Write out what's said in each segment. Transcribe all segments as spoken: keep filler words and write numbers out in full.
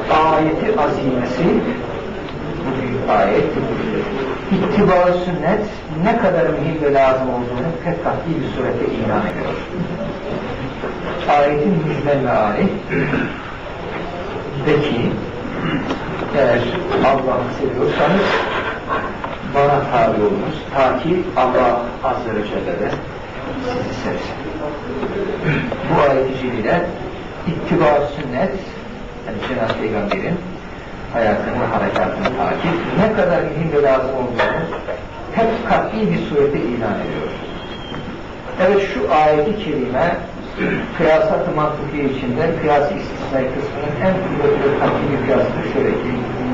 ayeti azimesi, bu büyük ayet, ittiba-ı sünnet ne kadar mühim ve lazım olduğunu pek kat'i bir surette ilan ediyor. Ayetin mücmel meali de ki, eğer Allah'ı seviyorsanız bana tabi olunuz, ta ki Allah Azze ve Celle de sizi sevsin. Bu ayet-i celile ittiba-ı sünnet, yani Cenab-ı Peygamber'in hayatını, harekatını takip, ne kadar mühim ve lazım olduğunu hep kat'i bir surette ilan ediyor. Evet, şu ayet-i kerime kıyasat-ı mantıkiye içinde kıyas-ı istisnai kısmının en kuvvetli ve kat'i bir kıyasıdır. Şöyle ki,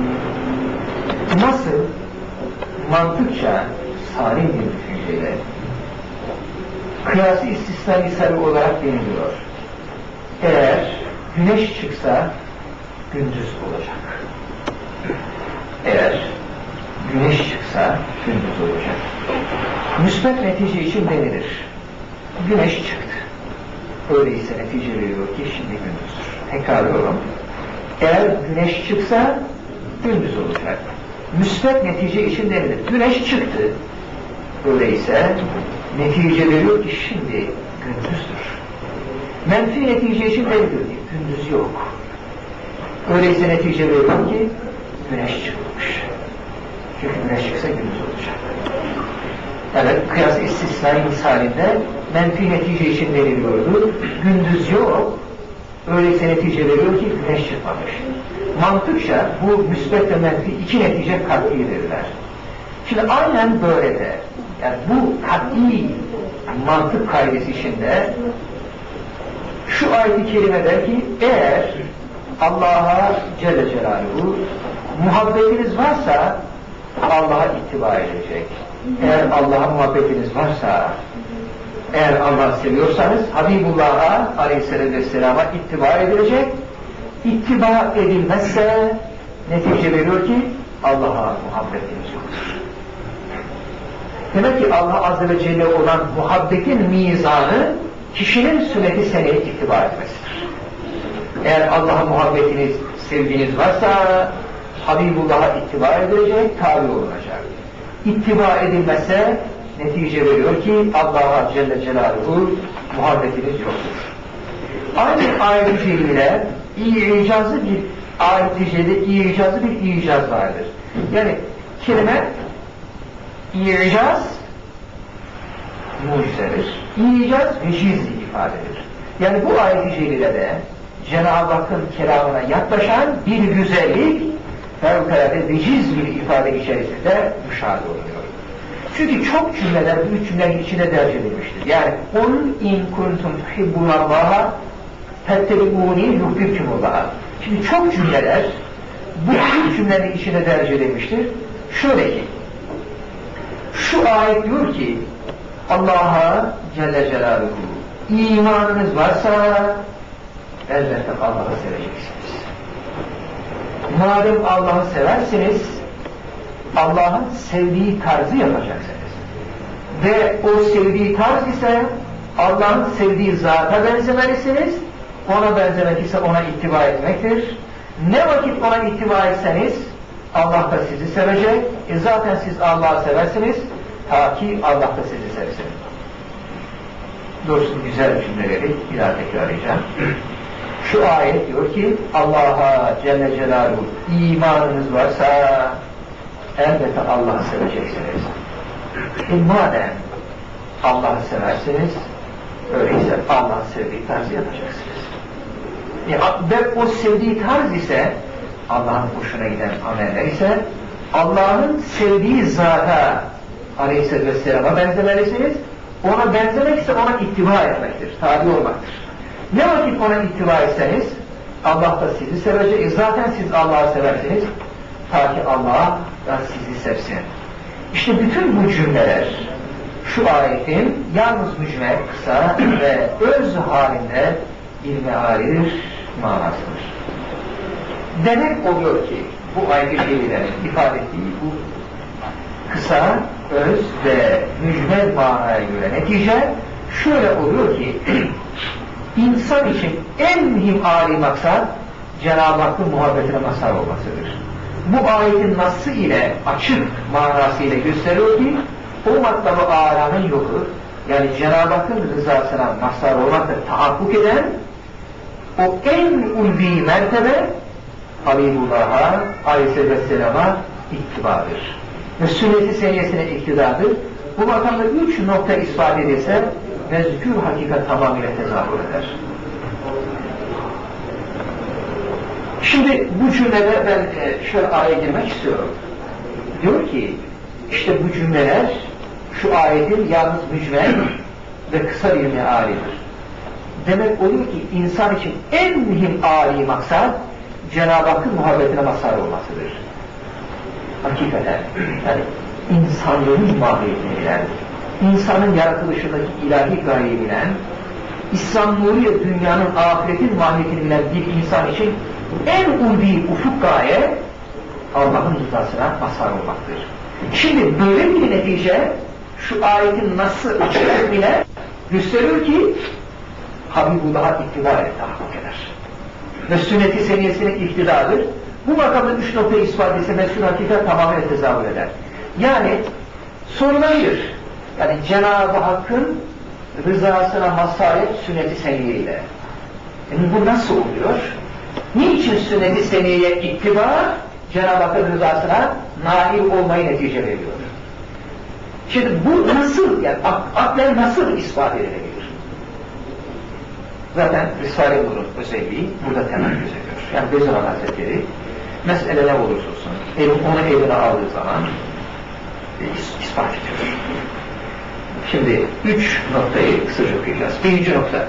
nasıl mantıkça salim bir düşünceyle kıyas-ı istisnai sarı olarak deniliyor. Eğer güneş çıksa gündüz olacak. Eğer güneş çıksa gündüz olacak. Müsbet netice için denilir. Güneş çıktı. Öyleyse netice veriyor ki şimdi gündüzdür. Tekrar ediyorum. Eğer güneş çıksa gündüz olacak. Müsbet netice için denilir. Güneş çıktı. Öyleyse netice veriyor ki şimdi gündüzdür. Menfi netice için denilir ki gündüz yok. Öyleyse netice veriyor ki güneş çıkmış. Çünkü güneş çıksa gündüz olacak. Evet, kıyas istisnai misalinde menfi netice için deniliyordu. Gündüz yok. Öyleyse netice veriyor ki güneş çıkmamış. Mantıkça bu müsbet ve menfi iki netice kat'i verirler. Şimdi aynen böyle de, yani bu kat'i mantık kaidesi içinde şu ayet-i kerime der ki, eğer Allah'a Celle Celaluhu muhabbetiniz varsa Allah'a ittiba edecek. Eğer Allah'a muhabbetiniz varsa, eğer Allah'ı seviyorsanız Habibullah'a Aleyhisselatü Vesselam'a ittiba edilecek. İttiba edilmezse netice veriyor ki Allah'a muhabbetiniz yoktur. Demek ki Allah Azze ve Celle olan muhabbetin mizanı kişinin sünnet-i seneye ittiba etmesidir. Eğer Allah'a muhabbetiniz, sevginiz varsa Habibullah'a ittiba edilecek, tabi olunacak. İttiba edilmezse netice veriyor ki Allah'a Celle Celaluhu muhabbetiniz yoktur. Aynı ayet-i celile icazı bir ayet-i celile icazı bir icaz vardır. Yani kelime icaz mucizedir. İcaz vecizli ifadedir. Yani bu ayet-i celilede Cenab-ı Hakk'ın kelamına yaklaşan bir güzellik fevkalade veciz bir ifade içerisinde müşahede oluyor. Çünkü çok cümleler bu üç cümlenin içine derc edilmiştir. Yani قُلْ اِنْ كُنْتُمْ تُحِبُّونَ اللّٰهَ فَاتَّبِعُونِي يُحْبِبْكُمُ اللّٰهَ. Şimdi çok cümleler bu üç cümlenin içine derc edilmiştir. Şöyle ki, şu ayet diyor ki Allah'a Celle Celaluhu imanınız varsa elbette Allah'ı seveceksiniz. Madem Allah'ı seversiniz, Allah'ın sevdiği tarzı yapacaksınız. Ve o sevdiği tarz ise Allah'ın sevdiği zata benzemelisiniz. Ona benzemek ise ona ittiba etmektir. Ne vakit ona ittiba etseniz Allah da sizi sevecek. E zaten siz Allah'ı seversiniz. Ta ki Allah da sizi sevsin. Dostum, güzel cümleleri bir daha tekrarlayacağım. Şu ayet diyor ki Allah'a Celle Celaluhu imanınız varsa elbette Allah'ı seveceksiniz. E madem Allah'ı seversiniz, öyleyse Allah'ın sevdiği tarzı yapacaksınız. E, ve o sevdiği tarz ise Allah'ın hoşuna giden ameller ise Allah'ın sevdiği zata Aleyhisselatü Vesselam'a benzemelisiniz. Ona benzemek ise ona ittiba etmektir, tabi olmaktır. Ne vakit ona ittiba etseniz Allah da sizi sevecek. E zaten siz Allah'ı seversiniz. Ta ki Allah da sizi sevsin. İşte bütün bu cümleler şu ayetin yalnız mücmel, kısa ve öz halinde bir mealidir, manasıdır. Demek oluyor ki bu ayet-i celilerin ifade ettiği bu kısa, öz ve mücmel manaya göre netice şöyle oluyor ki insan için en mühim âli maksat Cenab-ı Hakk'ın muhabbetine mazhar olmasıdır. Bu ayetin nassı ile açık manasıyla gösteriyor ki o matlabı âlanın yolu, yani Cenab-ı Hakk'ın rızasına mazhar olmakla tahakkuk eden o en ulvi mertebe Habibullah'a aleyhisselam'a iktibadır. Ve sünnet-i seyyesine iktidadır. Bu makamda üç nokta ispat edilse mezkûr hakikat tamamıyla tezahür eder. Şimdi bu cümlede ben e, şöyle araya girmek istiyorum. Diyor ki işte bu cümleler şu ayetin yalnız mücmel ve kısa bir mealidir. Demek oluyor ki insan için en mühim âli maksat Cenab-ı Hakk'ın muhabbetine mazhar olmasıdır. Hakikaten yani insanlığın mahiyetini bilen, insanın yaratılışındaki ilahi gayeyi bilen, İslam nuruyla dünyanın, ahiretin mahiyetini bilen bir insan için en ulvi ufuk gaye Allah'ın rızasına mazhar olmaktır. Şimdi böyle bir netice şu ayetin nasıl açık bile gösteriyor ki Habibullah'a iktibar et, tahakkuk eder. Ve sünnet-i seniyesinin iktidadır. Bu makamda üç noktayı ispat etse meşhur hakikat tamamen tezahür eder. Yani sorulandır. Yani Cenab-ı Hakk'ın rızasına mazhar et sünnet-i seniyeyle. Yani bu nasıl oluyor? Niçin sünnet-i seniyeye iktibar Cenab-ı Hakk'ın rızasına nail olmayı netice veriyor? Şimdi bu nasıl, yani ak aklen nasıl ispat edilebilir? Zaten Risale-i Nur'un özelliği burada temel gözüküyor. Yani Bezoğlu Hazretleri mesele ne olursa olsun, elim, onu eline aldığı zaman e, is ispat ediyor. Şimdi üç noktayı kısaca okuyacağız. Birinci nokta.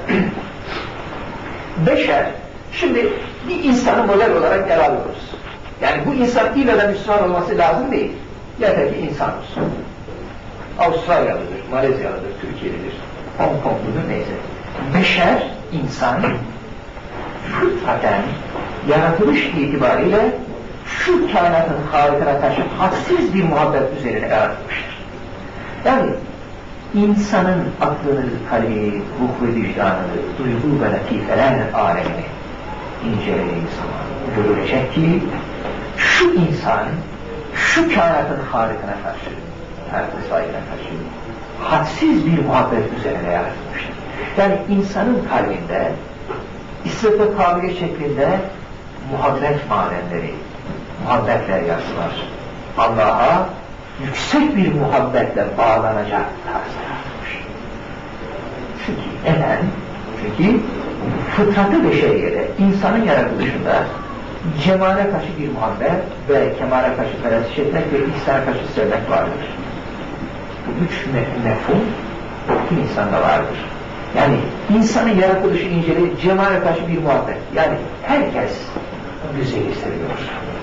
Beşer, şimdi bir insanı model olarak ele alıyoruz. Yani bu insan illa da Müslüman olması lazım değil. Yeter ki insan olsun. Avustralyalıdır, Malezyalıdır, Türkiye'lidir, Hong Kongludur, neyse. Beşer, insan, fıtraten, yaratılış itibariyle şu kainatın harikana karşı hadsiz bir muhabbet üzerine yaratılmıştır. Yani insanın aklını, kalbini, ruh ve vicdanını, duygu ve latifeler alemini incelediği zaman görülecek ki şu insan, şu kainatın harikana karşı, herkes sahibine karşı hadsiz bir muhabbet üzerine yaratılmıştır. Yani insanın kalbinde İsret ve kabiliyet şeklinde muhabbet madenleri, muhabbetler yazılar. Allah'a yüksek bir muhabbetle bağlanacak tarzda yazmış. Çünkü neden? Çünkü fıtratı beşeriyede, insanın yaratılışında cemale karşı bir muhabbet ve kemale karşı perestiş etmek ve ihsana karşı sevmek vardır. Bu üç mefhum bütün insanda vardır. Yani insanın yaratılışı inceliği cemale karşı bir muhabbet. Yani herkes güzeli seviyor.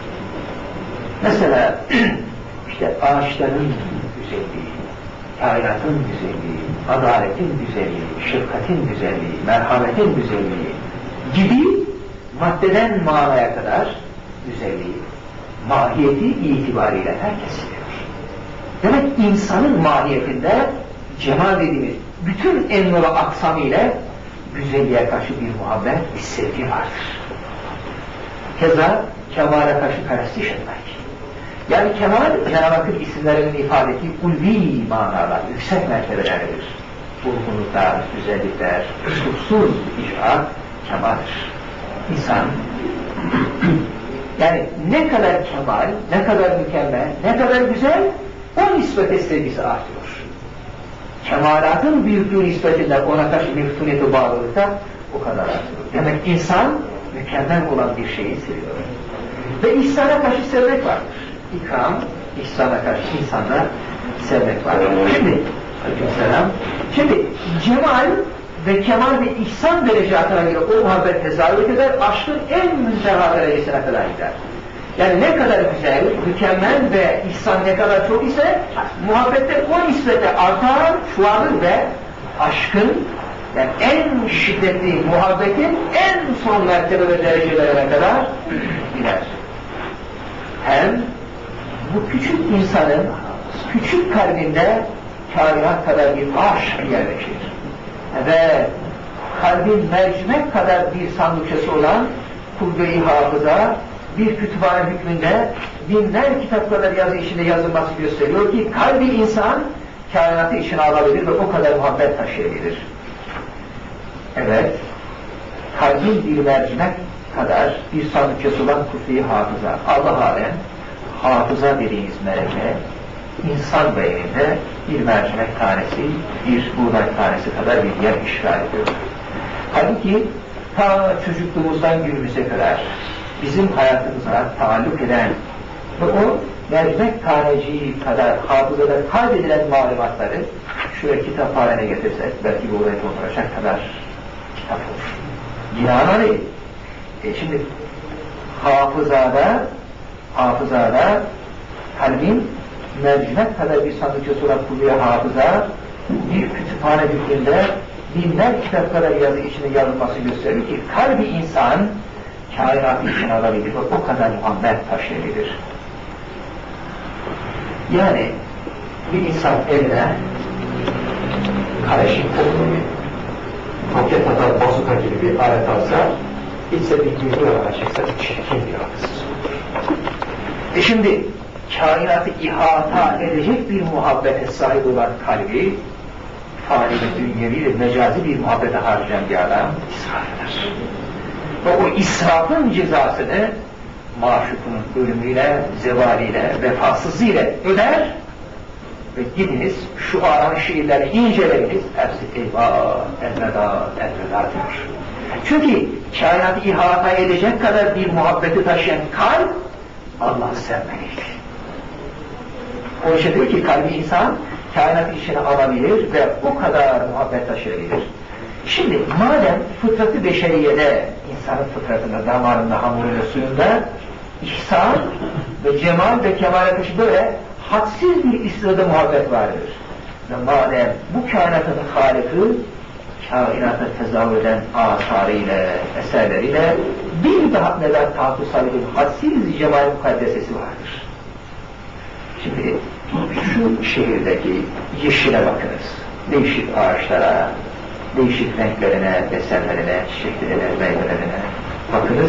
Mesela işte ağaçların güzelliği, kainatın güzelliği, adaletin güzelliği, şefkatin güzelliği, merhametin güzelliği gibi maddeden manaya kadar güzelliği, mahiyeti itibariyle herkes seviyor. Demek insanın mahiyetinde cemal dediğimiz bütün en-nuru aksam ile güzelliğe karşı bir muhabbet, bir sevgi vardır. Keza kemale karşı perestiş etmek. Yani kemal, Cenab-ı Hakk'ın isimlerinin ifade ettiği ulvi manalar, yüksek mertebelerdir. Bulgunluklar, güzellikler, kusursuz icraat kemaldir. İnsan, yani ne kadar kemal, ne kadar mükemmel, ne kadar güzel, o nispete sevgisi artıyor. Kemalatın büyüklüğü nispetinde ona karşı meftuniyeti bağlılıkta o kadar artıyor. Demek insan mükemmel olan bir şeyi seviyor. Ve ihsana karşı sevmek vardır. İkram, ihsana karşı insanda sevmek vardır. Şimdi, aleykümselam, şimdi cemal ve kemal ve ihsan derecatına göre o muhabbet tezahür eder, aşkın en münteha derecesine kadar gider. Yani ne kadar güzel, mükemmel ve ihsan ne kadar çok ise muhabbetler o nispete artar, çoğalır ve aşkın yani en şiddetli muhabbetin en son mertebe ve derecelerine kadar gider. Hem bu küçük insanın küçük kalbinde kainat kadar bir aşk yerleşir. Ve kalbin mercimek kadar bir sandıkçası olan kuvve-i hafıza bir kütüphane hükmünde binler kitap kadar yazı içinde yazılması gösteriyor ki kalbi insan kainatı içine alabilir ve o kadar muhabbet taşıyabilir. Evet, kalbin bir mercimek kadar bir sandıkçası olan kuvve-i hafıza. Allah alem, hafıza dediğimiz meleke, insan beyninde bir mercimek tanesi, bir buğday tanesi kadar bir yer işgal ediyor. Halbuki ta çocukluğumuzdan günümüze kadar bizim hayatımıza taalluk eden ve o mercimek taneciği kadar hafızada kaydedilen malumatları şöyle kitap haline getirsek belki bu olayı dolduracak kadar kitap olur. Binaenaleyh e şimdi hafızada hafızada kalbin mercimek kadar bir sandıkçası olan kuvve-i hafıza bir kütüphane hükmünde binler kitap kadar yazı içinde yazılması gösterir ki kalbi insan kainatı içine alabilir ve o kadar muhabbet taşıyabilir. Yani bir insan eline Kaleşin kokulu bir roket atar, bazuka gibi bir alet alsa içse bir gülü yana çekse çirkin bir akısız olur. E şimdi kainatı ihata edecek bir muhabbete sahip olan kalbi fani ve dünyevi ve mecazi bir muhabbete harcayan bir adam israf eder. Ve o israfın cezasını maşukunun ölümüyle, zevaliyle, vefasızlığıyla öder ve gidiniz şu aran şiirlerini inceleyiniz, hepsi eyvah, elveda, elveda diyor. Çünkü kainatı ihata edecek kadar bir muhabbeti taşıyan kalp Allah'ı sevmeliydi. O için diyor ki kalbi insan kainat içine alabilir ve o kadar muhabbet taşıyabilir. Şimdi madem fıtratı beşeriyede, insanın fıtratında, damarında, hamurunda, suyunda ihsan ve cemal ve kemale karşı böyle hadsiz bir istidadı muhabbet vardır. Ve madem bu kainatın Halık'ı kainata tezahür eden asarıyla, eserleriyle bir daha neler tahakkü sahibi hadsiz cemal mukaddesesi vardır. Şimdi şu şehirdeki yeşile bakınız. Değişik ağaçlara, değişik renklerine, desenlerine, çiçeklerine, meyvelerine bakınız.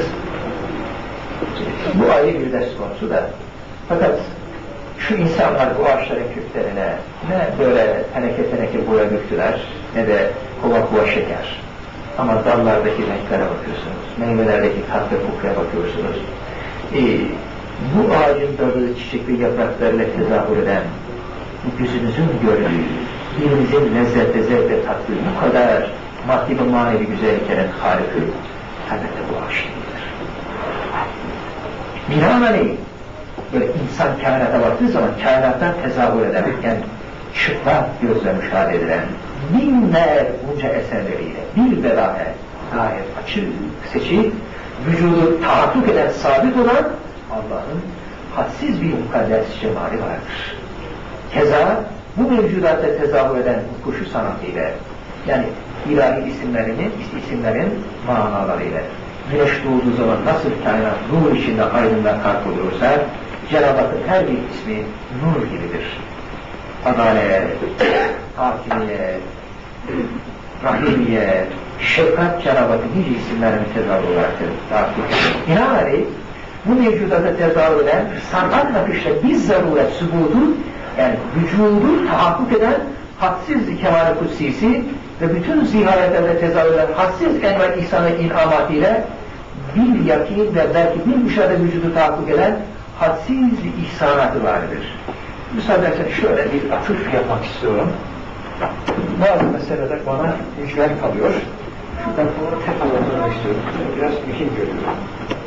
Bu ayrı bir ders konusu da. Fakat şu insanlar bu ağaçların köklerine ne böyle teneke teneke boya döktüler, ne de kova kova şeker. Ama dallardaki renklere bakıyorsunuz, meyvelerdeki tat ve kokuya bakıyorsunuz. Ee, bu ağacın dalı, çiçek ve yapraklarıyla tezahür eden, gözünüzün gördüğü, dilimizin lezzetle, zevkle tattığı bu kadar maddi ve manevi güzelliklerin harikı elbette bu ağaç değildir. Binaenaleyh böyle insan kainata baktığı zaman kainattan tezahür eden, yani çıplak gözle müşahede edilen binler bunca eserleriyle bir beraber gayet açık, seçik, vücudu tahakkuk eden, sabit olan Allah'ın hadsiz bir mukaddes cemali vardır. Keza bu mevcudatta tezahür eden bu kuşu sanatıyla, yani ilahi isimlerinin, isimlerin manalarıyla, güneş doğduğu zaman nasıl kainat nur içinde aydınlığa kalk olursa, Cenab-ı Hakk'ın her bir ismi nur gibidir. Adalet, hakimiyet, rahimiyet, şefkat Cenab-ı Hakk'ın nice isimlerinin tezahür olacaktır. Binaenaleyh bu mevcudatta tezahür eden sanat nakışla bir zaruret sübutu, yani vücudu tahakkuk eden hadsiz kemal-i kutsisi ve bütün ziyaretlerde tezahür eden hadsiz envel ihsan ve inamat ile bir yakin ve belki bir müşahede vücudu tahakkuk eden hadsiz bir ihsanatı vardır. Müsaade edersen şöyle bir atıf yapmak istiyorum. Bazı meseleler bana mücver kalıyor. Şuradan sonra tekrar oturmak istiyorum. Biraz mühim görüyorum.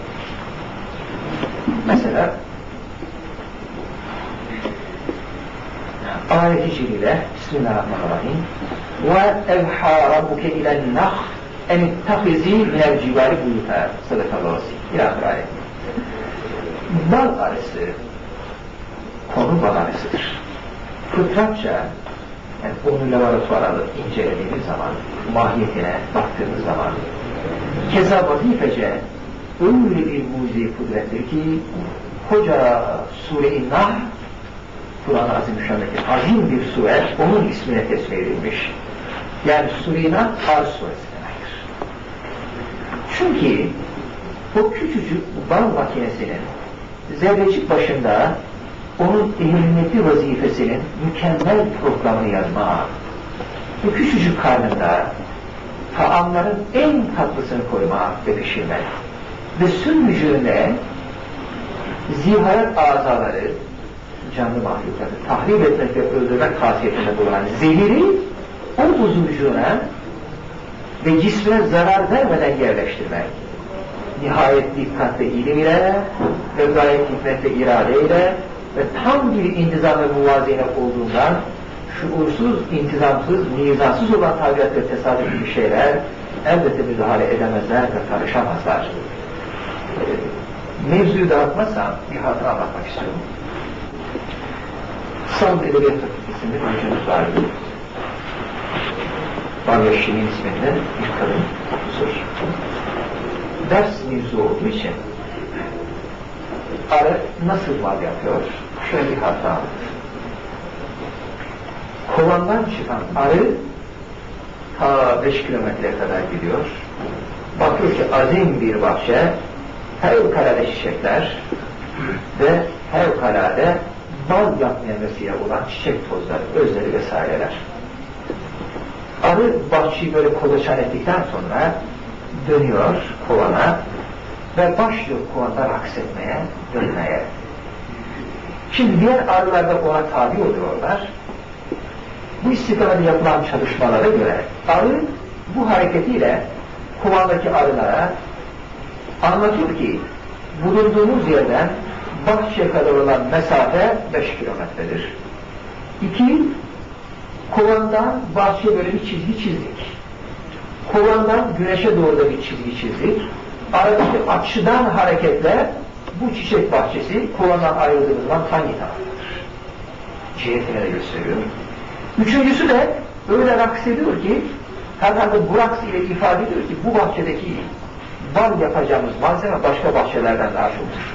Mesela ayet-i celile Bismillahirrahmanirrahim ve evhâ rabbuke ilen-nahl en ittahizi minel cibâli buyutâ sadakallahu aleyhi ilâhir ayet. Bal arısı konu bal arısıdır. Fıtratça yani onu laboratuvar alıp incelediğimiz zaman, mahiyetine baktığımız zaman keza vazifece öyle bir mucize-i kudrettir ki koca Sure-i Nahl Kur'an-ı Azimüşşan'daki azim bir sure onun ismine tesmih edilmiş. Yani Sure-i Nahl Arz suresi demektir. Çünkü o küçücük bal makinesinin zerrecik başında onun ehemmiyetli vazifesinin mükemmel programını yazmak, bu küçücük karnında taamların en tatlısını koymak ve pişirmek ve sün vücuduna ziharet azaları, canlı mahlukatı tahrip etmek ve öldürmek hasiyetinde bulunan zehiri o uzun vücuduna ve cismine zarar vermeden yerleştirmek, nihayet dikkat ve ilim ile ve gayet hikmet ve irade ile ve tam bir intizam ve muvazene olduğundan şuursuz, intizamsız, mizansız olan tabiat ve tesadüf gibi şeyler elbette müdahale edemezler ve karışamazlar. Mevzuyu dağıtmazsam bir hatıra anlatmak istiyorum. Salt Edebiyat Fakültesi'nde bir hocamız vardı. Balya Şirin isminde bir kadın profesör. Ders mevzu olduğu için arı nasıl bal yapıyor? Şöyle bir hatıra anlatır. Kovandan çıkan arı ta beş kilometreye kadar gidiyor. Bakıyor ki azim bir bahçe, fevkalade çiçekler ve fevkalade bal yapmaya vesile olan çiçek tozları, özleri vesaireler. Arı bahçeyi böyle kolaçan ettikten sonra dönüyor kovana ve başlıyor kovanda raks etmeye, dönmeye. Şimdi diğer arılar da ona tabi oluyorlar. Bu istikamada yapılan çalışmalara göre arı bu hareketiyle kovandaki arılara anlatıyor ki bulunduğumuz yerden bahçeye kadar olan mesafe beş kilometredir. İki, kovandan bahçeye böyle bir çizgi çizdik. Kovandan güneşe doğru da bir çizgi çizdik. Aradaki açıdan hareketle bu çiçek bahçesi kovandan ayrıldığımız zaman hangi taraftadır? Cihetine de gösteriyor. Üçüncüsü de öyle raks ediyor ki, herhalde bu raks ile ifade ediyor ki bu bahçedeki bal yapacağımız malzeme başka bahçelerden daha çoktur.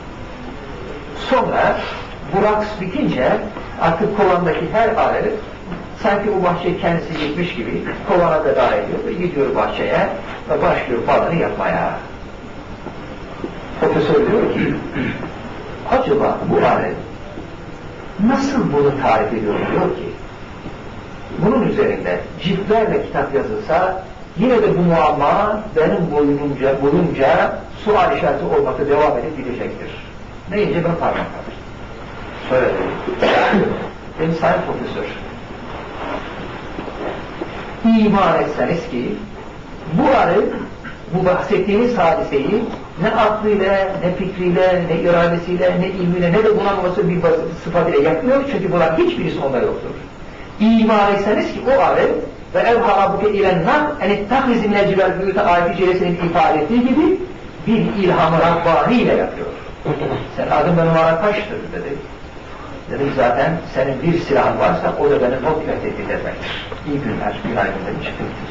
Sonra bu raks bitince artık kovandaki her arı sanki o bahçeyi kendisi yıkmış gibi kovana veda ediyor ve gidiyor bahçeye ve başlıyor balını yapmaya. Profesör diyor ki, acaba bu arı nasıl bunu tarif ediyor diyor ki, bunun üzerinde ciltlerle kitap yazılsa yine de bu muamma benim boyunca, boyunca sual işareti olmakta devam edip gidecektir. Neyince ben parmak kalır. Söyle benim sayın profesör, iman etseniz ki bu arı bu bahsettiğiniz hadiseyi ne aklıyla, ne fikriyle, ne iradesiyle, ne ilmiyle, ne de bunalması bir sıfat ile yapmıyor çünkü bunlar hiçbirisi onda yoktur. İman etseniz ki o arı ve evha rabbuke ilennar enettakhizi minel cibel büyüte ayet-i celesinin ifade ettiği gibi bir ilham-ı Rabbani ile yapıyor. Sen adın benim ara kaçtır dedi. Dedim zaten senin bir silahın varsa o da beni not tehdit etmektir. İyi günler, günaydınlar çıkmıştır.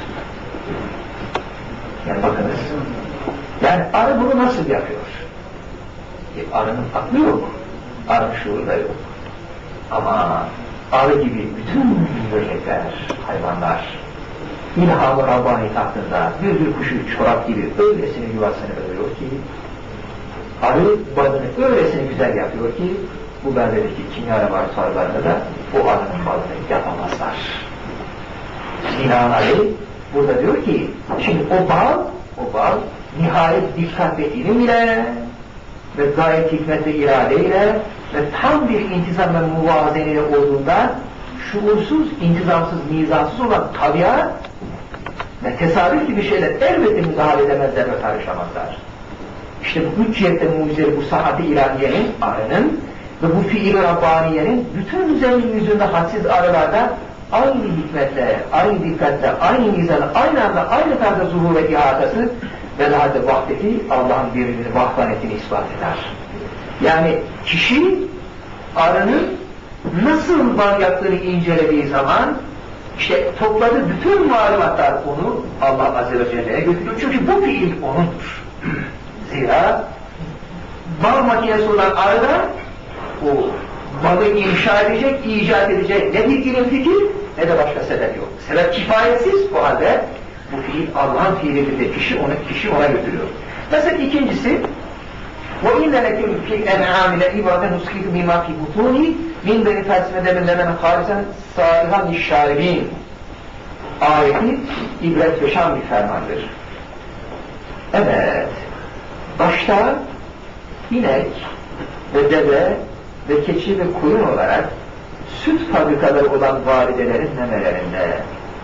Yani bakınız. Yani arı bunu nasıl yapıyor? E, arının aklı yok. Arının şuuru da yok. Ama arı gibi bütün böcekler, hayvanlar ilham-ı Rabbani tahtında bir bir kuşu çorap gibi öylesine yuvasını örüyor ki arı balını öylesine güzel yapıyor ki bu bendeki kimya laboratuvarlarında da o arının balını yapamazlar. Sinan Ali burada diyor ki şimdi o bal, o bal nihayet dikkat ve ilim ile ve gayet hikmet ve irade ile ve tam bir intizam ve muvazeneyle olduğunda şuursuz, intizamsız, mizansız olan tabiat ve tesadüf gibi şeyler elbette müdahale edemezler ve karışamazlar. İşte bu üç cihette mucizeli bu sahat-ı ilahiyenin, arının ve bu fiil-i Rabbaniyenin bütün zemin yüzünde hadsiz arılarda aynı hikmetle, aynı dikkatle, aynı mizanı, aynı anda, aynı tarzda zuhur ve ihatası ve daha da vahdeti Allah'ın birliğini, vahdanetini ispat eder. Yani kişi arının nasıl bal yaptığını incelediği zaman işte topladığı bütün malumatlar onu Allah Azze ve Celle'ye götürüyor. Çünkü bu fiil onundur. Zira bal makinesi olan arıda o balı inşa edecek, icat edecek ne bir ilim fikir ne de başka sebep yok. Sebep kifayetsiz, o halde bu fiil Allah'ın fiilidir de kişi ona, kişi ona götürüyor. Mesela ikincisi وَاِنَّ لَكُمْ فِي الْاَنْعَامِ لَاِبَادًا نُسْكِكُمْ مِمَّا فِي بُطُونِ مِنْ بَنِ فَاسِمَ دَمِنْ خَالِسًا صَالِحًا لِلشَّارِبِينَ ayeti ibret yaşam bir fermandır. Evet, başta inek ve deve ve keçi ve koyun olarak süt fabrikaları olan validelerin memelerinde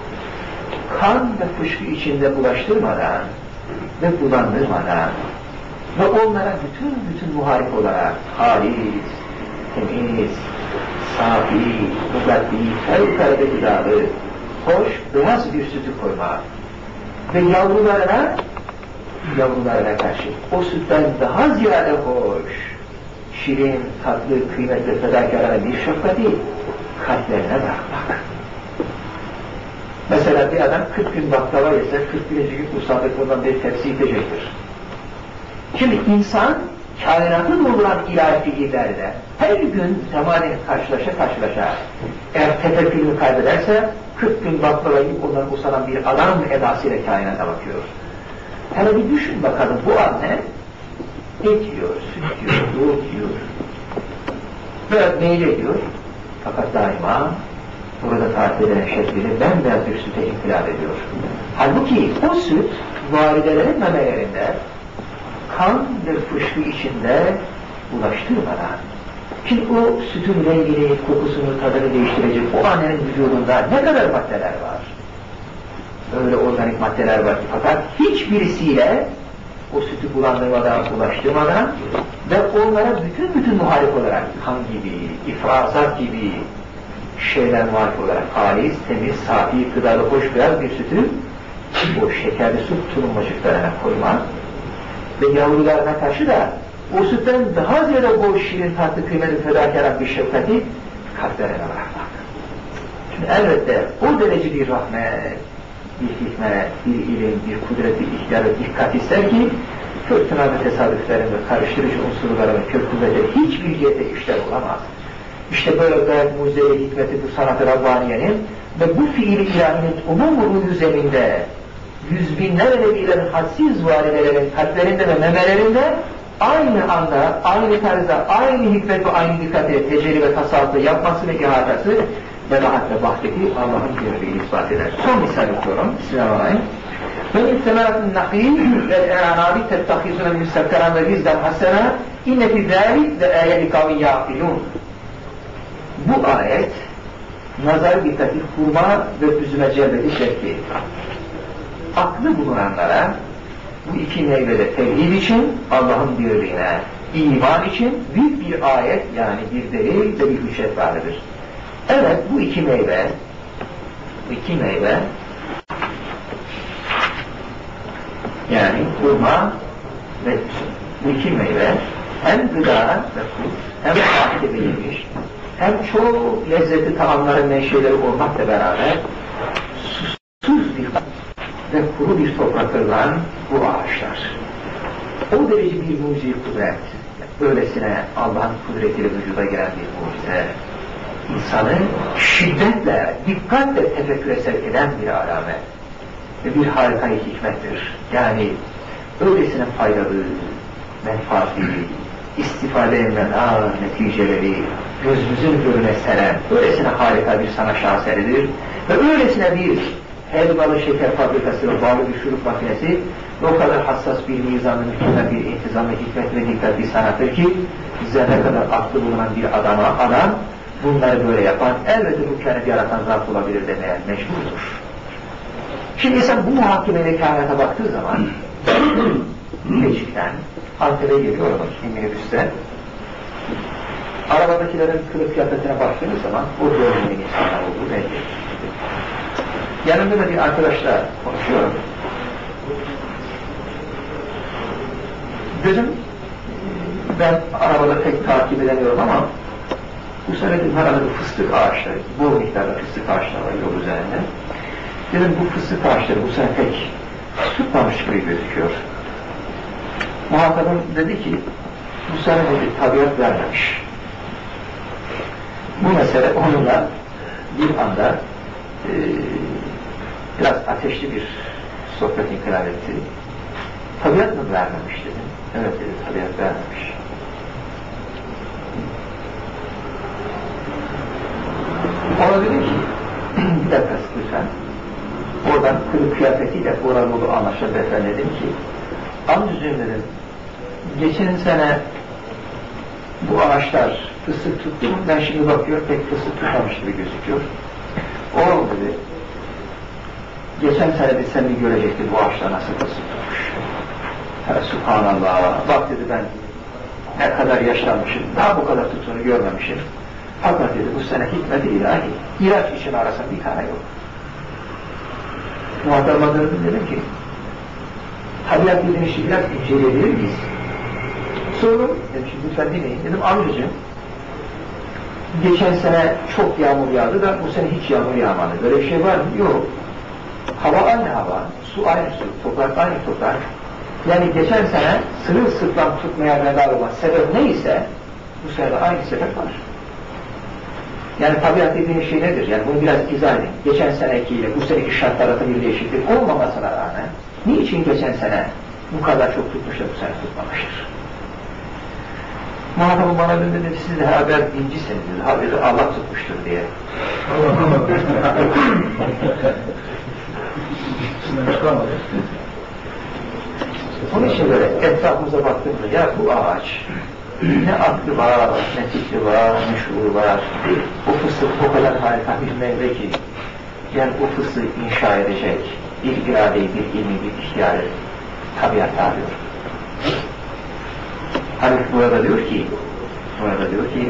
kan ve fışkı içinde bulaştırmadan ve bulandırmadan ve onlara bütün bütün muharip olarak halis, temiz, safi, mugaddi, fevkalade gıdalı, hoş, beyaz bir sütü koymak ve yavrularına yavrularına karşı o sütten daha ziyade hoş, şirin, tatlı, kıymetli, fedakarına bir şefkati kalplerine bırakmak. Mesela bir adam kırk gün baklava yese kırk birinci gün usandıklığından bir tepsi itecektir. Şimdi insan kainatı dolduran ilahi fiillerle her gün zamanı karşılaşa karşılaşa eğer tefekkürünü kaybederse kırk gün baklava yiyip ondan usanan bir adam edasıyla kainata bakıyor. Hele bir düşün bakalım, bu anne et yiyor, süt yiyor, yoğurt yiyor. Biraz meyil ediyor. Fakat daima burada tarif edilen şeklini bembeyaz bir süte inkılap ediyor. Halbuki o süt validelerin memelerinde kan ve fışkı içinde ulaştırmadan, şimdi o sütün rengini, kokusunu, tadını değiştirecek o annenin vücudunda ne kadar maddeler var? Öyle organik maddeler var ki fakat hiçbirisiyle o sütü bulandırmadan, ulaştırmadan ve onlara bütün bütün muhalif olarak kan gibi, ifrazat gibi şeyler muhalif olarak halis, temiz, safi, gıdalı, hoş beyaz bir sütü o şekerli süt tulumacıklarına koymak ve yavrularına karşı da o sütten daha ziyade hoş, şirin, tatlı, kıymetli, fedakar bir şefkati kalplerine bırakmak. Şimdi elbette o derece bir rahmet, bir hikmet, bir ilim, bir kudreti, ihtiyar ve dikkat ister ki fırtına ve tesadüflerin ve karıştırıcı unsurların ve kök kuvvetleri hiçbir yerde işler olamaz. İşte böyle gayet mucize-i hikmeti bu sanat-ı Rabbaniye'nin ve bu fiili ilahinin umum ruhu zeminde yüz binler nebilerin hadsiz validelerin kalplerinde ve memelerinde aynı anda, aynı tarzda, aynı hikmet ve aynı dikkatli tecelli ve tasavvufla yapması ve ihatası ve rahat ve bahteti Allah'ın görevini ispat eder. Son misal okuyorum. Bismillahirrahmanirrahim. وَاِنْ ثَمَرَةُ النَّقِيمِ وَالْاَعْنَابِ تَتَّخِذُونَ مِنْ سَبْتَرًا وَرِزْدًا حَسَنًا اِنَّ فِي ذَٰلِكَ لَآيَةً لِقَوْمٍ يَعْقِلُونَ. Bu ayet nazar dikkati hurma ve üzüme celbedecek ki aklı bulunanlara bu iki meyvede tevhid için, Allah'ın birliğine, iman için büyük bir ayet, yani bir delil ve bir hüccet vardır. Evet, bu iki meyve, bu iki meyve, yani hurma ve üzüm, bu iki meyve hem gıda ve kut, hem takip edilmiş, hem çok lezzetli taamların menşeleri olmakla beraber susuz bir ve kuru bir topraklardan bu ağaçlar. O derece bir mucize kudret, öylesine Allah'ın kudretiyle vücuda gelen bir mucize, insanı şiddetle, dikkatle tefekküre sevk eden bir alamet ve bir harika-i hikmettir. Yani öylesine faydalı, menfaatli, istifade edilen neticeleri gözümüzün önüne seren, öylesine harika bir sanat şaheseridir ve öylesine bir helvalı şeker fabrikası ve bağlı bir şurup makinesi ve o kadar hassas bir nizamın hükmüne bir intizam ve hikmet ve dikkat bir sanattır ki zerre kadar aklı bulunan bir adama adam bunları böyle yapan elbette bu kendi yaratan zat olabilir demeye mecburdur. Şimdi insan bu muhakemeyle kainata baktığı zaman Beşik'ten Antep'e geliyorlar minibüste. Arabadakilerin kılık kıyafetine baktığınız zaman o dönemin insanlar olduğu belli. Yanımda da bir arkadaşla konuşuyorum. Gözüm, ben arabada pek takip edemiyorum ama bu sene dedim herhalde bu fıstık ağaçları, bol miktarda fıstık ağaçları var yol üzerinde. Dedim bu fıstık ağaçları bu sene pek tutmamış gibi gözüküyor. Muhatabım dedi ki bu sene dedi tabiat vermemiş. Bu mesele onunla bir anda e, biraz ateşli bir sohbet inkılap etti. tabiat mı vermemiş dedim. Evet dedi, tabiat vermemiş. Ona dedim ki, bir dakika lütfen. Oradan kılık kıyafetiyle oralı anlaşıldı efendim, dedim ki, amcacığım dedim, geçen sene bu ağaçlar fıstık tuttu mu? Ben şimdi bakıyorum pek fıstık tutmamış gibi gözüküyor. Oğlum dedi, geçen sene bir sen bir görecektin bu ağaçlar nasıl fıstık tutmuş. Ha, Subhanallah, bak dedi ben ne kadar yaşlanmışım, daha bu kadar tuttuğunu görmemişim. Fakat dedi bu sene hikmet-i ilahi, ilaç için arasan bir tane yok. Muhatabıma döndüm dedim ki, tabiat dediğin işi biraz inceleyebilir miyiz? Sordum, dedim şimdi lütfen dinleyin, dedim amcacığım, geçen sene çok yağmur yağdı da bu sene hiç yağmur yağmadı. Böyle bir şey var mı? Yok. Hava aynı hava, su aynı su, toprak aynı toprak. Yani geçen sene sırılsıklam tutmaya medar olan sebep neyse, bu sene de aynı sebep var. Yani tabiat dediğiniz şey nedir? Yani bunu biraz izah edin. Geçen senekiyle bu seneki şartlar arasında bir değişiklik olmamasına rağmen niçin geçen sene bu kadar çok tutmuş da bu sene tutmamıştır? Muhatabım bana döndü dedi, siz de haber dincisiniz dedi, haberi Allah tutmuştur diye. Onun için böyle etrafımıza baktığımızda ya bu ağaç ne aklı var, ne fikri var, ne şuuru var. O fıstık o kadar harika bir meyve ki, yani o fıstığı inşa edecek bir iradeyi, bir ilmi, bir ihtiyarı tabiat arıyor. Halbuki burada diyor ki, burada diyor ki,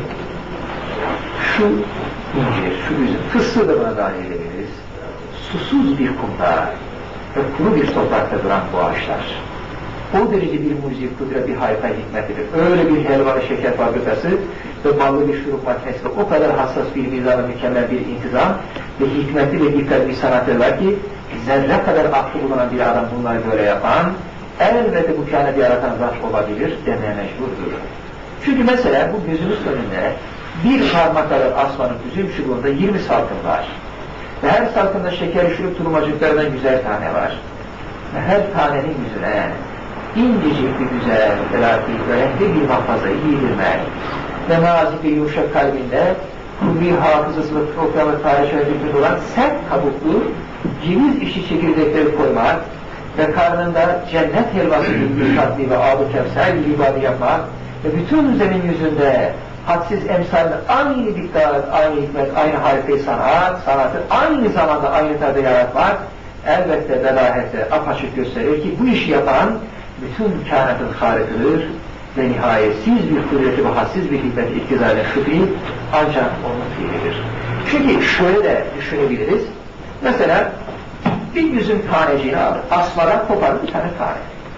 şu incir, şu üzüm, fıstığı da buna dahil edebiliriz. Susuz bir kumda ve kuru bir toprakta duran bu ağaçlar. O derece bir mucize, kudret, bir harika hikmetidir. Öyle bir helvalı şeker fabrikası ve ballı bir şurup makinesi, o kadar hassas bir nizamı, mükemmel bir intizam ve hikmetli ve dikkatli bir sanatı var ki, zerre kadar aklı bulunan bir adam bunları böyle yapan, elbette bu kainatı yaratan zat olabilir demeye mecburdur. Çünkü mesela bu gözümüz önünde bir parmak kadar asmanın üzüm çubuğunda yirmi salkım var. Ve her salkımda şeker şurup tulumacıklarından yüzer tane var. Ve her tanenin yüzüne incecik bir güzel, belaki ve renkli bir mahfazayı giydirmek ve nazik ve yumuşak kalbinde kuvvi hafızası ve program ve tarih şöhretli olan sert kabuklu ceviz işi çekirdekleri koymak ve karnında cennet helvası gibi bir tatlı ve âb-ı kevser bir ibadet yapmak ve bütün zemin yüzünde hadsiz emsalde aynı dikkat, aynı hikmet, aynı harika sanat, sanatı aynı zamanda aynı tadı yaratmak elbette belahette apaçık gösterir ki bu işi yapan bütün kainatın harikadır ve nihayetsiz bir kudreti ve hadsiz bir hikmet iktizarı şüphi ancak onun fiilidir. Çünkü şöyle de düşünebiliriz. Mesela bir yüzün taneciğini alır, asmadan koparır bir tane tane.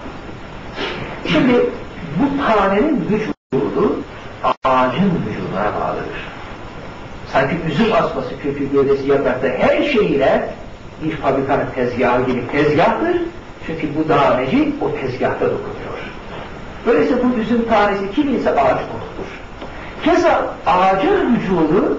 Şimdi bu tanenin vücudu ağacın vücuduna bağlıdır. Sanki üzüm asması, kökü, gövdesi, yaprakta her şeyiyle bir fabrikanın tezgahı gibi tezgahtır. Çünkü bu taneci o tezgahta dokunuyor. Böylece bu üzüm tanesi kiminse ağaç konudur. Keza ağacın vücudu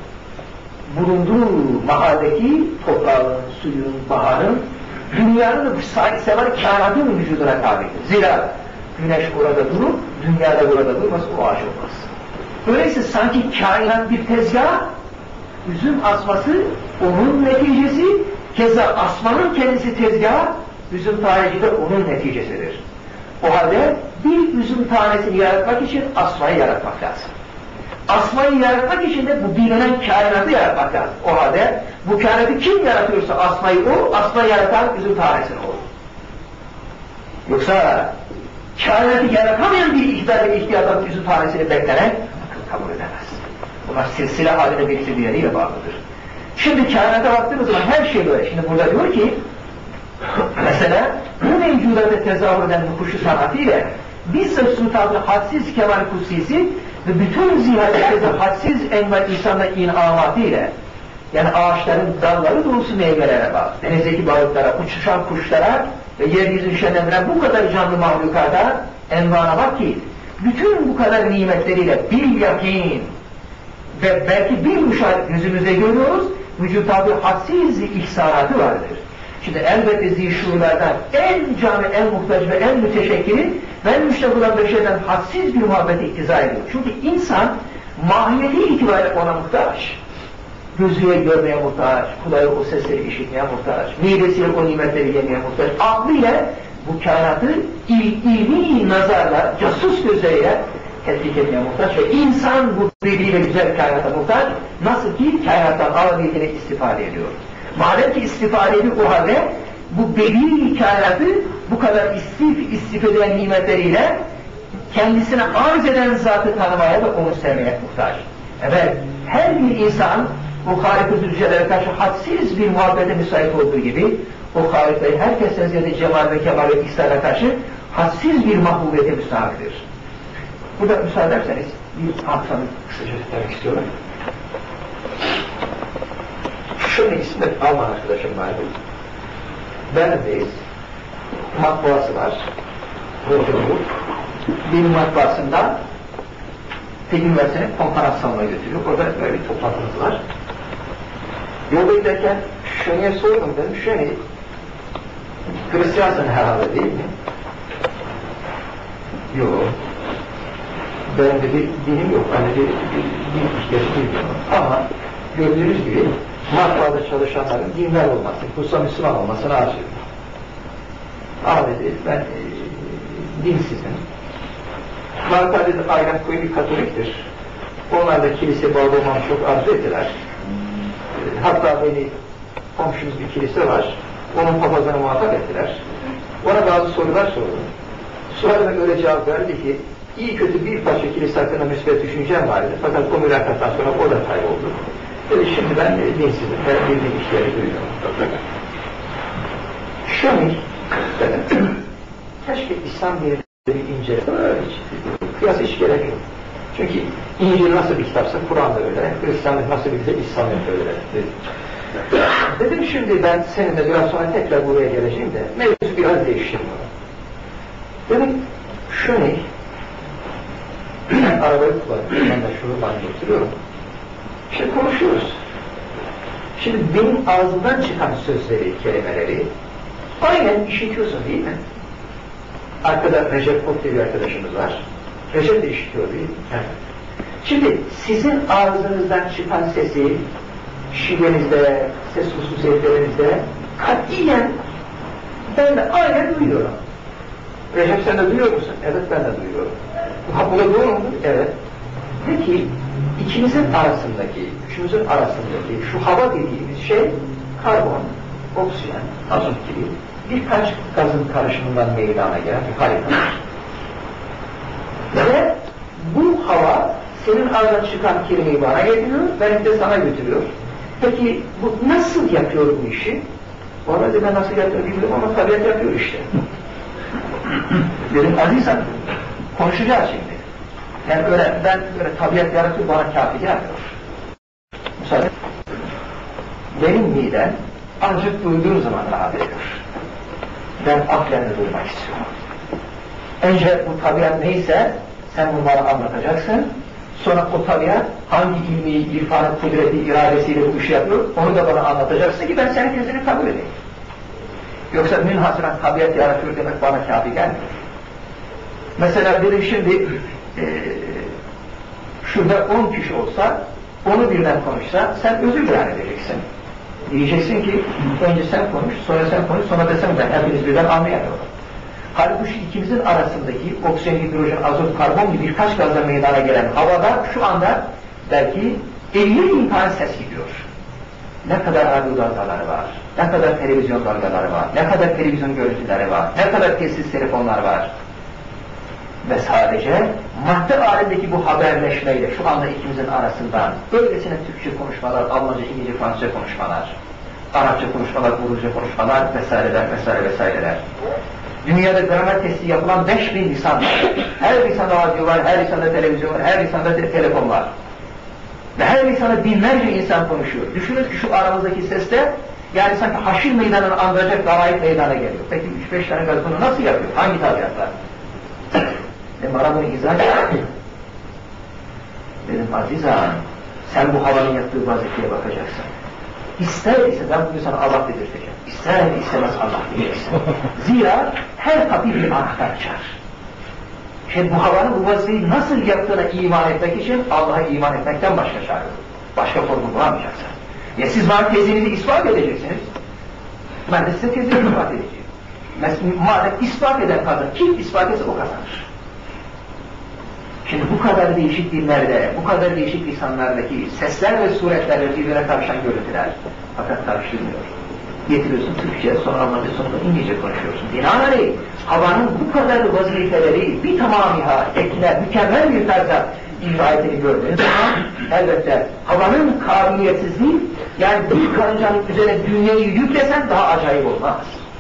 bulunduğu mahalledeki toprağın, suyun, baharın, dünyanın da sever kainatın vücuduna tabidir. Zira güneş orada durup, dünyada burada durmaz, o ağaç olmaz. Öyleyse sanki kainat bir tezgah, üzüm asması onun neticesi, keza asmanın kendisi tezgah, üzüm taneci de onun neticesidir. O halde bir üzüm tanesini yaratmak için asmayı yaratmak lazım. Asmayı yaratmak için de bu bilinen kainatı yaratmak lazım. O halde bu kainatı kim yaratıyorsa asmayı o, asmayı yaratan üzüm tanesini o. Yoksa kainatı yaratamayan bir iktidar ve ihtiyardan üzüm tanesini beklenen kabul edemez. Bunlar silsile halinde birisi diğeriyle bağlıdır. Şimdi kainata baktığımız zaman her şey böyle. Şimdi burada diyor ki mesela bu mevcudatı tezahür eden bu kuşu sanatıyla bizzat sultanı hadsiz kemal kutsisi ve bütün zihayetinde hadsiz envel insanla inamatı ile yani ağaçların dalları dolusu meyvelere bak, denizdeki balıklara, uçuşan kuşlara ve yeryüzünü şenlendiren bu kadar canlı mahlukata envana bak ki bütün bu kadar nimetleriyle bil yakin ve belki bir müşahede yüzümüzde görüyoruz vücutta bir hadsiz ihsanatı vardır. Şimdi elbette zişurlardan en canı, en muhtaç ve en müteşekkiri ben müştakulan beşerden hadsiz bir muhabbete iktiza ediyor. Çünkü insan mahiyeti itibariyle ona muhtaç. Gözüyle görmeye muhtaç, kulağı o sesleri işitmeye muhtaç, midesiyle o nimetleri yemeye muhtaç, aklıyla bu kainatı il, ilmi nazarla, casus gözleriyle tetkik etmeye muhtaç ve insan bu bilgiyle güzel kainata muhtaç, nasıl ki kainattan alabildiğine istifade ediyor. Madem ki istifade ediyor o halde bu belli kainatı bu kadar istif, istif eden nimetleriyle kendisine arz eden zatı tanımaya ve onu sevmeye muhtaç. Evet, her bir insan o Halik-ı Zülcelal'e karşı hadsiz bir muhabbete müsait olduğu gibi o Halik'e herkesten ziyade cemal ve kemal ve ihsana karşı hadsiz bir mahbubiyete müsaittir. Burada müsaade ederseniz bir hafızanı kısaca tutmak istiyorum. Şunun isimde Alman arkadaşım vardı. Berlin'deyiz. Matbaası var. Rotenburg. Bir matbaasında bir üniversitenin konferans salonuna götürüyor. Orada böyle bir toplantımız var. Yolda giderken Şöne'ye sordum dedim. Şöne, Hristiyansın herhalde değil mi? Yok. Ben de bir dinim yok. Hani bir, bir din ihtiyaç duymuyorum. Ama gördüğünüz gibi matbaada çalışanların dinler olması, kutsal Müslüman olmasını arzuyorum. Abi dedi, ben e, dinsizim. Matbaada dedi, aynen koyu bir Katoliktir. Onlar da kilise bağlı olmamı çok arzu ettiler. E, hatta beni, komşumuz bir kilise var, onun papazını muhatap ettiler. Ona bazı sorular sordum. Sorularına öyle cevap verdi ki, iyi kötü bir parça kilise hakkında müsbet düşüncem vardı. Fakat o mülakattan sonra o da kayboldu. Dedi, şimdi ben e, dinsizim, her bir din işleri duyuyorum. Şöyle, dedim, keşke İslam dinleri inceledi. Kıyas hiç gerek yok. Çünkü İncil nasıl bir kitapsa Kur'an da öyle, Hristiyanlık nasıl bir kitapsa İslamlık öyle. Dedim şimdi ben seninle biraz sonra tekrar buraya geleceğim de mevzu biraz değişir. Dedim şöyle, ben arabayı kullanıyorum, ben de şuradan getiriyorum. Şimdi konuşuyoruz. Şimdi benim ağzımdan çıkan sözleri, kelimeleri aynen işitiyorsun değil mi? Arkada Recep Kok diye bir arkadaşımız var. Recep de işitiyor değil mi? Evet. Şimdi sizin ağzınızdan çıkan sesi şivenizde, ses hususiyetlerinizde katiyen ben de aynen duyuyorum. Recep sen de duyuyor musun? Evet ben de duyuyorum. Ha, bu da doğru mu? Evet. Peki ikimizin arasındaki, üçümüzün arasındaki şu hava dediğimiz şey karbon, oksijen, azot gibi birkaç gazın karışımından meydana gelen bir harika. Ve bu hava senin ağzından çıkan kelimeyi bana getiriyor, benim de sana götürüyor. Peki bu nasıl yapıyor bu işi? Ona da ben nasıl yaptığını bilmiyorum ama tabiat yapıyor işte. Dedim azizim, konuşacağız şimdi. Yani öyle, ben öyle tabiat yaratıyor bana kafi gelmiyor. Müsaade. Benim midem ancak duyduğum zaman rahat ediyor. Ben aklenle duymak istiyorum. Önce bu tabiat neyse sen bunları anlatacaksın. Sonra o tabiat hangi ilmi, irfanı, kudreti, iradesiyle bu işi yapıyor onu da bana anlatacaksın ki ben senin tezini kabul edeyim. Yoksa münhasıran tabiat yaratıyor demek bana kafi gelmiyor. Mesela biri şimdi e, şurada on kişi olsa onu birden konuşsa sen özür beyan edeceksin. Diyeceksin ki önce sen konuş, sonra sen konuş, sonra desem ben hepiniz birden anlayamıyorum. Halbuki ikimizin arasındaki oksijen, hidrojen, azot, karbon gibi birkaç gazla meydana gelen havada şu anda belki elli bin tane ses gidiyor. Ne kadar radyo dalgaları var, ne kadar televizyon dalgaları var, ne kadar televizyon görüntüleri var, ne kadar telsiz telefonlar var. Ve sadece madde alemdeki bu haberleşmeyle şu anda ikimizin arasından öylesine Türkçe konuşmalar, Almanca, İngilizce, Fransızca konuşmalar, Arapça konuşmalar, Uruzca konuşmalar vesaireler vesaire vesaireler. Dünyada gramer testi yapılan beş bin lisan var. Her lisanda radyo var, her lisanda televizyon var, her lisanda te telefon var. Ve her lisanda binlerce insan konuşuyor. Düşünün ki şu aramızdaki seste yani sanki haşir meydanını andıracak garayip meydana geliyor. Peki üç beş tane gaz bunu nasıl yapıyor? Hangi tabiatlar? E bana bunu izah et. Dedim Aziz Ağam, sen bu havanın yaptığı vazifeye bakacaksın. İster ise ben bugün sana Allah dedirteceğim. İster istemez Allah diyeceksin. Zira her kapı bir anahtar açar. Şimdi bu havanın bu vazifeyi nasıl yaptığına iman etmek için Allah'a iman etmekten başka çare yok. Başka formu bulamayacaksın. Ya siz bana tezinizi ispat edeceksiniz. Ben de size tezini ispat edeceğim. Madem ispat eden kadın, kim ispat etse o kazanır. Şimdi bu kadar değişik dillerde, bu kadar değişik lisanlardaki sesler ve suretlerle birbirine karışan görüntüler fakat karıştırmıyor. Getiriyorsun Türkçe, sonra Almanca, sonra İngilizce konuşuyorsun. Binaenaleyh havanın bu kadar vazifeleri bir tamamiha, ekler, mükemmel bir tarzda icra ettiğini gördüğünüz zaman elbette havanın kabiliyetsizliği, yani bir karıncanın üzerine dünyayı yüklesen daha acayip olmaz.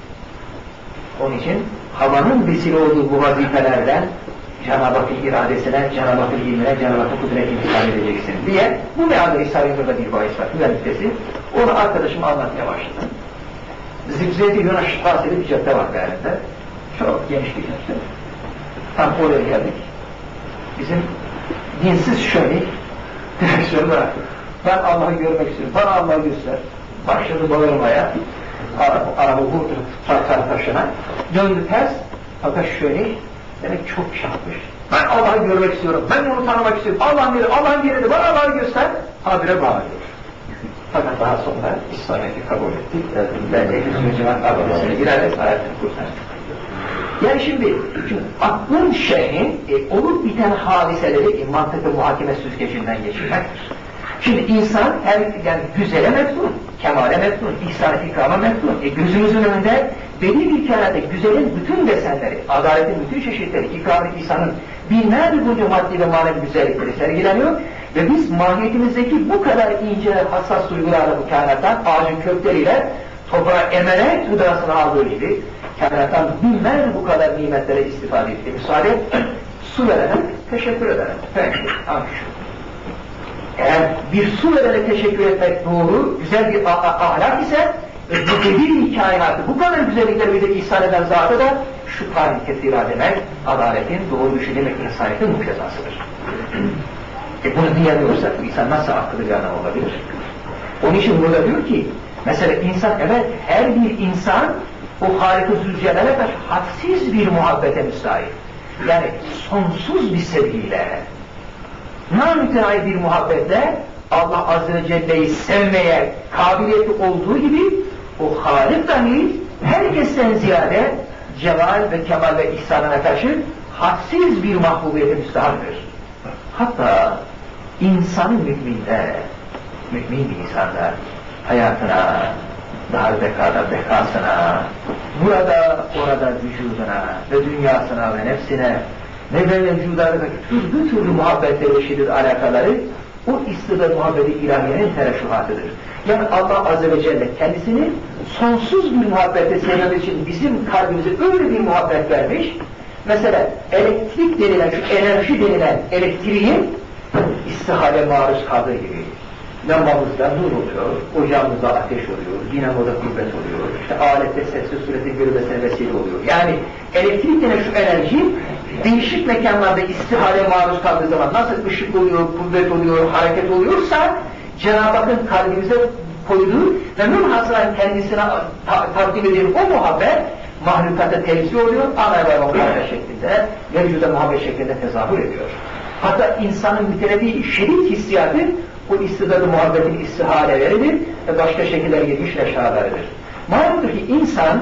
Onun için havanın vesile olduğu bu vazifelerden Cenab-ı Hakk'ın iradesine, Cenab-ı Hakk'ın ilmine, Cenab-ı Hakk'ın kudretine intikal edeceksin diye bu mealde İsa'nın bir bahis var, müellifesi. Onu arkadaşıma anlatmaya başladım. Zibzeydi Yunan Şifası'yla bir cadde var gayretinde. Çok geniş bir cadde. Tam oraya geldik. Bizim dinsiz şöyle direksiyonu bıraktı. Ben Allah'ı görmek istiyorum, bana Allah'ı göster. Başladı bağırmaya. Araba, araba vurdu taşına. Döndü ters. Fakat şöyle demek çok çarpmış. Ben Allah'ı görmek istiyorum, ben onu tanımak istiyorum. Allah'ın biri, Allah'ın biri, bana Allah'ı göster. Habire bağırıyor. Fakat daha sonra İslamiyet'i kabul ettik. Bence Müslüman ablasını irade hayatını kurtardık. Yani şimdi, şimdi aklın şeyhi e, olup biten hadiseleri e, mantıklı muhakeme süzgecinden geçirmektir. Şimdi insan her yani güzele meftun, kemale meftun, ihsan-ı ikrama meftun. E, gözümüzün önünde belli bir kainatta güzelin bütün desenleri, adaletin bütün çeşitleri, ikram-ı ihsanın binlerce bunca maddi ve manevi güzellikleri sergileniyor ve biz mahiyetimizdeki bu kadar ince, hassas duygularla bu kainattan ağacın kökleriyle toprağa emerek gıdasını aldığı gibi kainattan binlerce bu kadar nimetlere istifade etti. Müsaade et, su verene teşekkür ederim. Peki, anlaşıldı. Eğer bir su verene teşekkür etmek doğru, güzel bir ahlak ise bu bir kainatı, bu kadar güzellikleri bize ihsan eden zatı da şu tarih kesira demek, adaletin, doğru düşünce demek insaniyetin muktezasıdır. e bunu diyemiyorsak bu insan nasıl akıllı bir adam olabilir? Onun için burada diyor ki, mesela insan, evet her bir insan o Halik-i Zülcelal'e karşı hadsiz bir muhabbete müsait. Yani sonsuz bir sevgiyle, namütenayi bir muhabbetle Allah Azze ve Celle'yi sevmeye kabiliyeti olduğu gibi o Halik dahi herkesten ziyade cemal ve kemal ve ihsanına karşı hadsiz bir mahbubiyete müstahaktır. Hatta insanı müminde, mümin bir insanda hayatına, daha bekada bekasına, burada orada vücuduna ve dünyasına ve nefsine ve ve vücudlardaki türlü türlü muhabbetleri, şiddet alakaları o istidat muhabbeti ilahiyenin tereşuhatıdır. Yani Allah Azze ve Celle kendisini sonsuz bir muhabbete sevmemiz için bizim kalbimize öyle bir muhabbet vermiş. Mesela elektrik denilen, şu enerji denilen elektriğin istihale maruz kaldığı gibi. Lambamızda nur oluyor, ocağımızda ateş oluyor, dinamoda kuvvet oluyor, işte alette sesli suretin görülmesine vesile oluyor. Yani elektrik denen şu enerji değişik mekanlarda istihale maruz kaldığı zaman nasıl ışık oluyor, kuvvet oluyor, hareket oluyorsa Cenab-ı Hakk'ın kalbimize koyduğu ve münhasıran kendisine ta takdim edilen o muhabbet mahlukata temsil oluyor, ana ve muhabbet şeklinde, vücuda muhabbet şeklinde tezahür ediyor. Hatta insanın mütelediği şiddet hissiyatı bu istidadı muhabbetin istihaleleridir ve başka şekiller gitmiş eşyalarıdır. Malumdur ki insan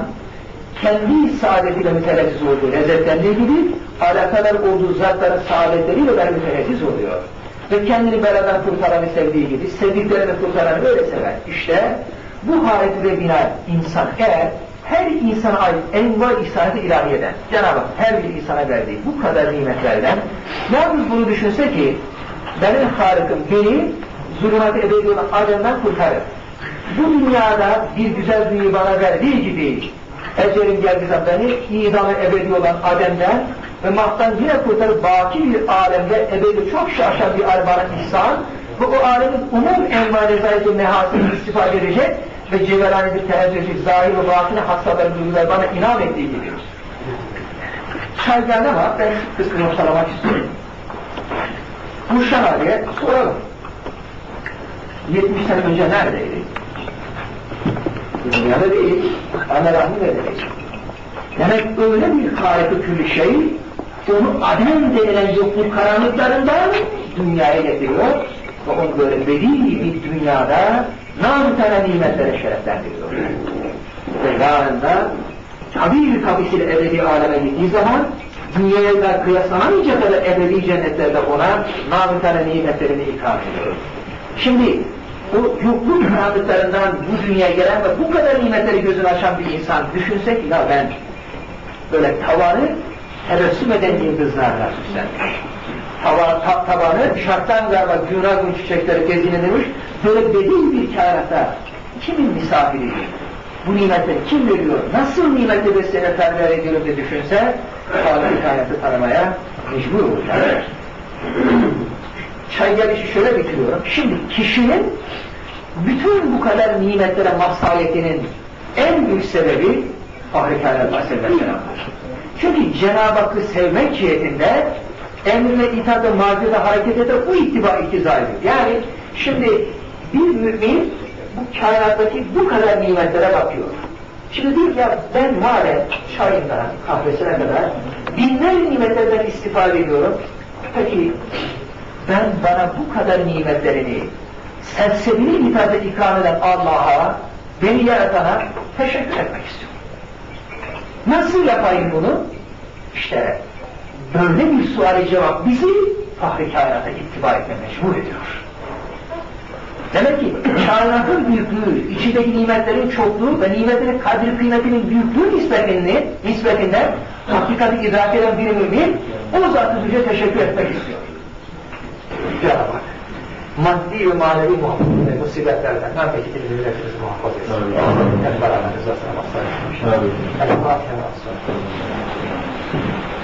kendi saadetiyle mütelezziz olduğu, lezzetlendiği gibi alakadar olduğu zatların saadetleriyle ben mütelezziz oluyor. Ve kendini beladan kurtaranı sevdiği gibi, sevdiklerini kurtaranı böyle sever. İşte bu haletiyle binaen insan eğer her insana ait enva ihsaneti ilahiyeden, Cenab-ı Hak her bir insana verdiği bu kadar nimetlerden, yalnız bunu düşünse ki benim Halık'ım beni zulümat-ı ebedi olan Adem'den kurtarır. Bu dünyada bir güzel dünyayı bana verdiği gibi ecelim geldiği zaman beni idam-ı ebedi olan Adem'den ve mahtan yine kurtarıp baki bir alemde ebedi çok şaşan bir alem ihsan ve o alemin umum envâ-i zahir nehasını istifade edecek ve cevelani bir tenezzül edecek zahir ve batine hassaları duygular bana inam ettiği gibi. Çay geldi ama ben şu kısmını ortalamak istiyorum. Gülşen abiye soralım. yetmiş sene önce neredeydi? Bu dünyada değil, ana rahmi de değil. Demek öyle bir harika külli şey, onu adem denilen yokluk karanlıklarından dünyaya getiriyor ve onu böyle bedi bir dünyada namütene nimetlere şereflendiriyor. Ve yarında tabi kabisiyle ebedi aleme gittiği zaman dünyaya da kıyaslanamayacak kadar ebedi cennetlerde ona namütene nimetlerini ikram ediyor. Şimdi o yokluk karanlıklarından bu dünyaya gelen ve bu kadar nimetleri gözünü açan bir insan düşünsek ya ben böyle tavanı tebessüm eden yıldızlarla süslenmiş. Tava, ta, tavanı şarttan galiba gün çiçekleri gezinilmiş, böyle bedil bir kainata kimin misafiri? Bu nimetleri kim veriyor? Nasıl nimeti besleyle terbiye ediyorum diye düşünse, Fâli kainatı tanımaya mecbur olacak. Çay gelişi şöyle bitiriyorum. Şimdi kişinin bütün bu kadar nimetlere mahsaliyetinin en büyük sebebi Fâli kainat Aleyhisselam'dır. Çünkü Cenab-ı Hakk'ı sevmek cihetinde emrine itaat ve marifete hareket eder, bu ittiba iktiza ediyor. Yani şimdi bir mümin bu kainattaki bu kadar nimetlere bakıyor. Şimdi diyor ya ben madem çayından, kahvesine kadar binler nimetlerden istifade ediyorum. Peki ben bana bu kadar nimetlerini sersebili itaate ikram eden Allah'a, beni yaratana teşekkür etmek istiyorum. Nasıl yapayım bunu? İşte böyle bir suali cevap bizi fahri kainata ittiba etmeye mecbur ediyor. Demek ki kainatın büyüklüğü, içindeki nimetlerin çokluğu ve nimetlerin kadri kıymetinin büyüklüğü nispetinde, nispetinde hakikati idrak eden bir mümin o zat-ı zülce teşekkür etmek istiyor. Cenab-ı Hak maddi ve manevi muhabbet ve musibetlerden memleketi milletimizi muhafaza etsin. Hep beraber rızasına mazhar etmiş. El Fatiha.